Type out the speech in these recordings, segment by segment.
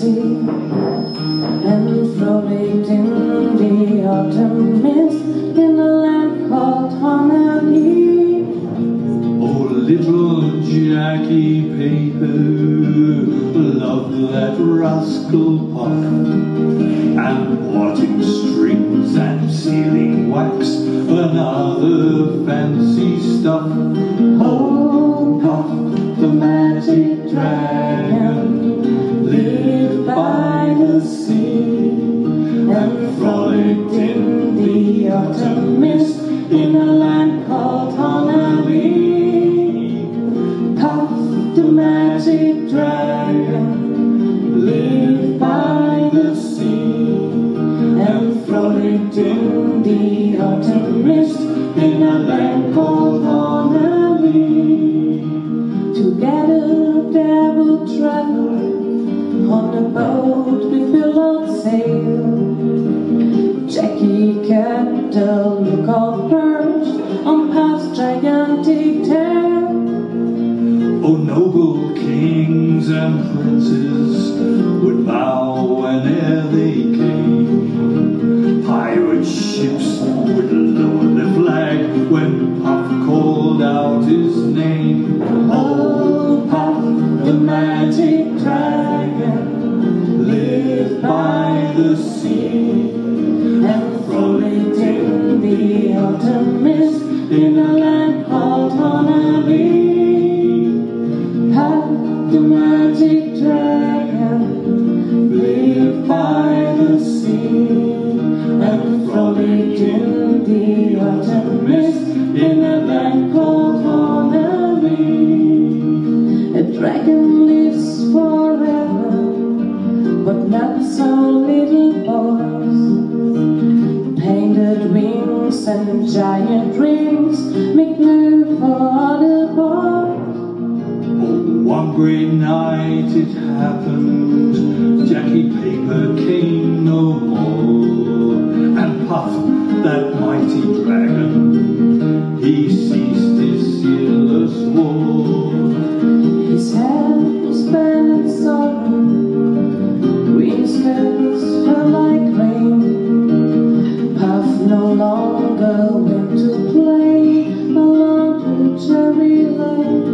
sea, and frolicked in the autumn mist in a land called Honolulu. Oh, little Jackie Paper loved that rascal Puff, and potting strings and sealing wax and other fancy stuff. Oh, Puff, the magic dragon, lived by the sea, and frolicked in the autumn mist in a land called Honolulu. Puff, the magic dragon, lived by the sea, and frolicked in the autumn mist in a land called Honolulu. Together they will travel on a boat with billowed sail. Jackie kept a lookout perch on Puff's gigantic tail. Oh, noble kings and princes would bow whene'er they came. Pirate ships would lower their flag when Puff called out his name. Oh, Puff, the magic dragon, lived by the sea, And frolicked in the autumn mist in a land called Honolulu. Puff, the magic dragon, lived by the sea, and frolicked in the autumn mist in a land called Honolulu. A dragon lives forever, but not so little boys. Painted wings and giant rings make new for the boys. Oh, one great night it happened, Jackie Paper came no more, and Puff, that mighty dragon, he ceased his seerless war. His head was bent in sorrow, green skirts fell like rain. Puff no longer went to play along the cherry lane.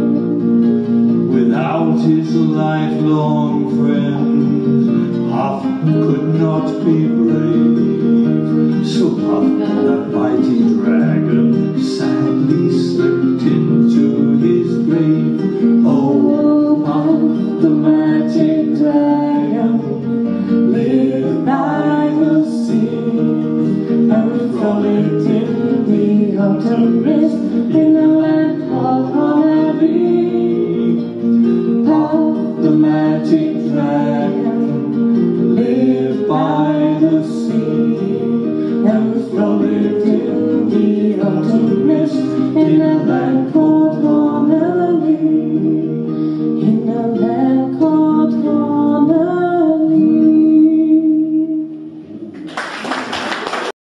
Without his lifelong friend, Puff could not be brave. So Puff, that mighty dragon, sadly slipped into his grave. Oh, Puff, the magic dragon, lived by the sea, and frolicked in the autumn mist in a land called Honolulu. Puff, the magic dragon, lived by the sea, and frolicked in the autumn mist in a land called